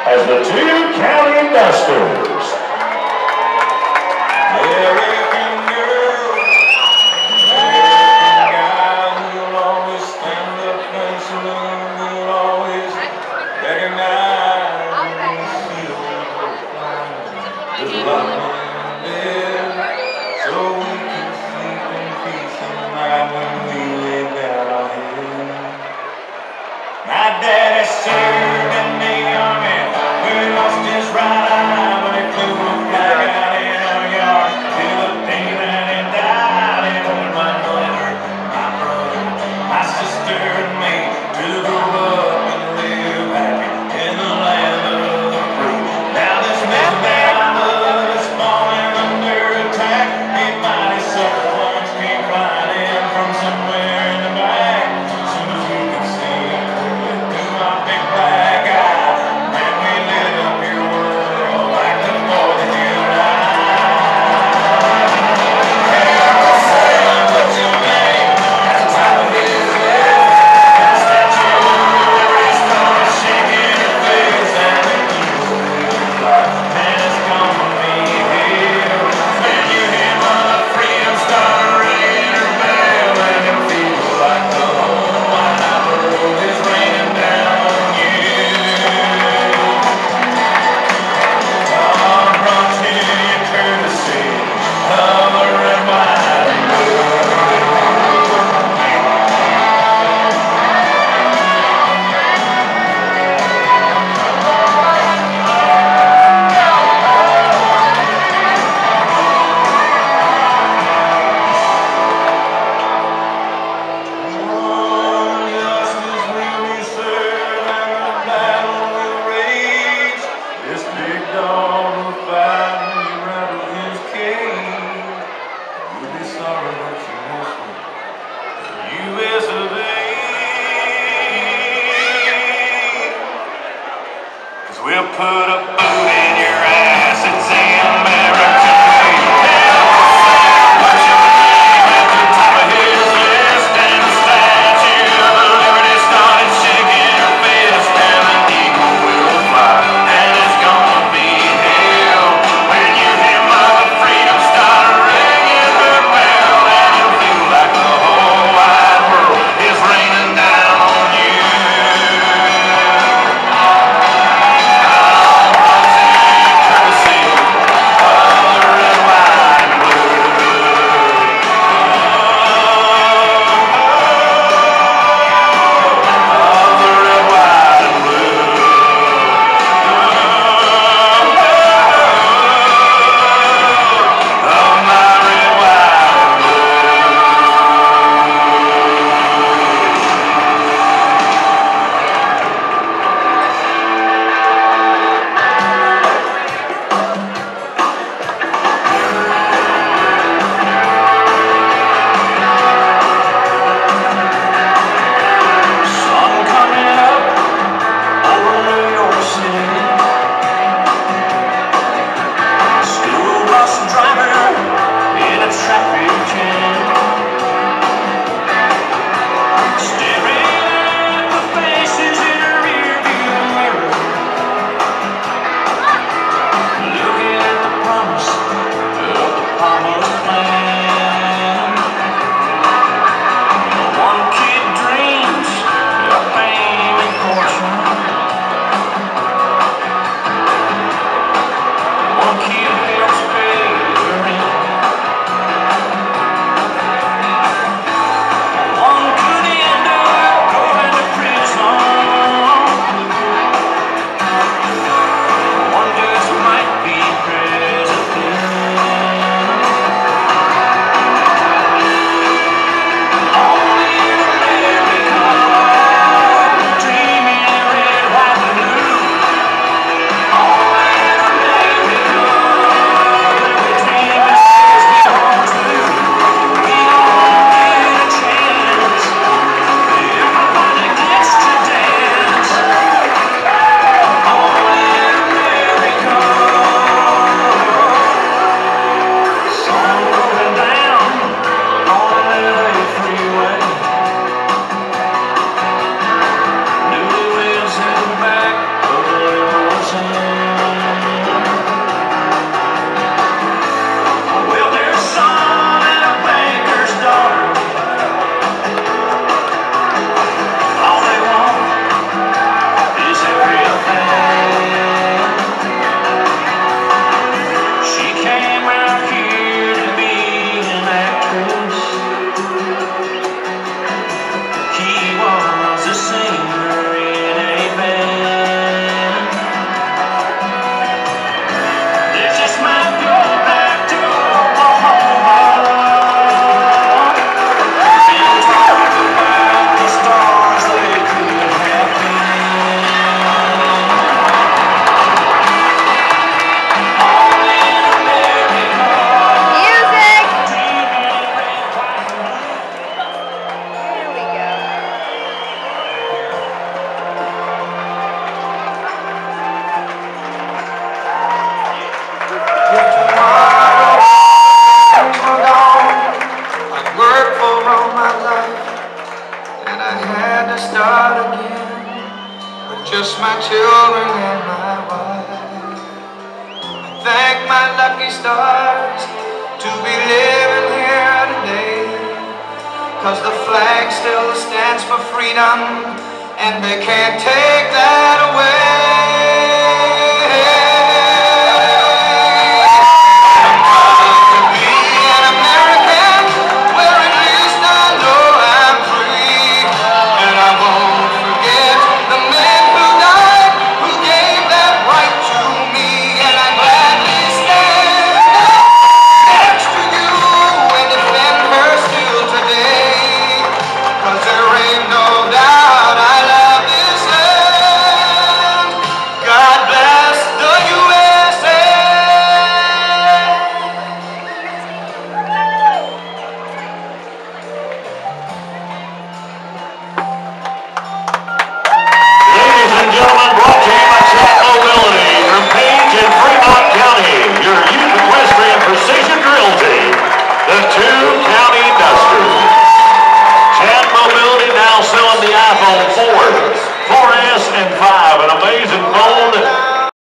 as the two county dusters. American girl, American guy who'll always stand up and salute, who'll always recognize when you see the fire. There's a lot of men dead, so we can sleep in peace tonight when we lay down our head. My daddy served in the army, we lost his right eye when he flew a flag out in our yard. Till the day that he died, he wanted my mother, my brother, my sister, and me to grow up and live happy in the land of the free. Now this man is falling under attack. A mighty surplus came flying in from somewhere in the back. As soon as we could see him through my big black eye, man, we lit up your world like the 4th of July. Carol said, what's your name? At the top of his head, the statue of Liberty started shaking her face, and the evil was like, man, it's gonna be here. When you hear Mother Freedom start ringing her bell, and it feels like the whole wide world is raining down on you. I'm brought to you courtesy of the red, white, and blue. Justice will be served and the battle will rage. This big dog will fight when you rattle his cage. You'll be sorry that you missed me. U.S. of A. 'Cause we'll put a boot in your ass. It's the American way. What's your name? At the top of his list, and the Statue of Liberty started shaking her fist, and the eagle will fly, and it's gonna be hell when you hear Mother Freedom start ringing her bell, and it'll feel like the whole wide world is raining down on you. I'm start again with just my children and my wife. I thank my lucky stars to be living here today, 'cause the flag still stands for freedom and they can't take that away.